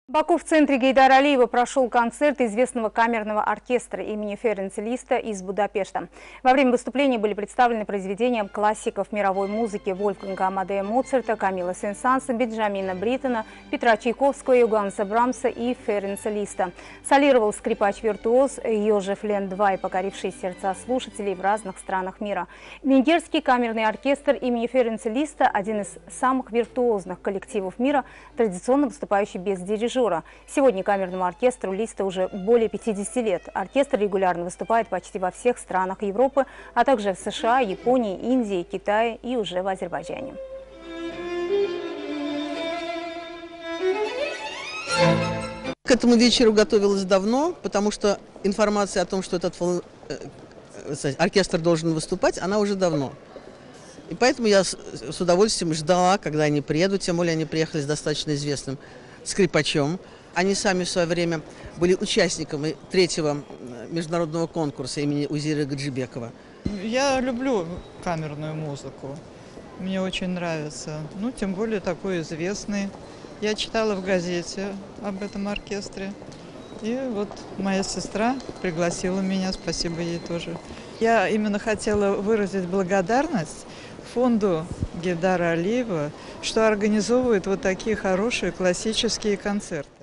В Баку в центре Гейдара Алиева прошел концерт известного камерного оркестра имени Ференца Листа из Будапешта. Во время выступления были представлены произведения классиков мировой музыки Вольфганга Амадея Моцарта, Камила Сен-Санса, Бенджамина Бриттона, Петра Чайковского, Йоганнеса Брамса и Ференца Листа. Солировал скрипач-виртуоз Йожеф Лендвай, покоривший сердца слушателей в разных странах мира. Венгерский камерный оркестр имени Ференца Листа – один из самых виртуозных коллективов мира, традиционно выступающий без дирижера. Сегодня камерному оркестру Листа уже более 50 лет. Оркестр регулярно выступает почти во всех странах Европы, а также в США, Японии, Индии, Китае и уже в Азербайджане. К этому вечеру готовилась давно, потому что информация о том, что этот оркестр должен выступать, она уже давно. И поэтому я с удовольствием ждала, когда они приедут, тем более они приехали с достаточно известным скрипачом. Они сами в свое время были участниками третьего международного конкурса имени Узира Гаджибекова. Я люблю камерную музыку, мне очень нравится, тем более такой известный. Я читала в газете об этом оркестре, и вот моя сестра пригласила меня, спасибо ей тоже. Я именно хотела выразить благодарность фонду Гейдара Алиева, что организовывает вот такие хорошие классические концерты.